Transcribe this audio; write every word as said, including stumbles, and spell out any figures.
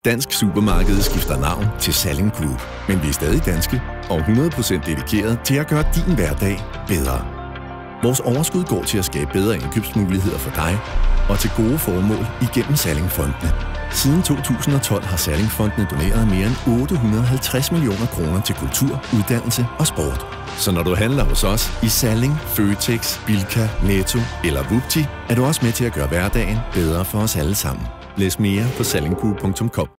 Dansk Supermarked skifter navn til Salling Group, men vi er stadig danske og hundrede procent dedikeret til at gøre din hverdag bedre. Vores overskud går til at skabe bedre indkøbsmuligheder for dig og til gode formål igennem Salling-fondene. Siden to tusind og tolv har Salling-fondene doneret mere end otte hundrede og halvtreds millioner kroner til kultur, uddannelse og sport. Så når du handler hos os i Salling, Føtex, Bilka, Netto eller Vupti, er du også med til at gøre hverdagen bedre for os alle sammen. Læs mere på salling group punktum com.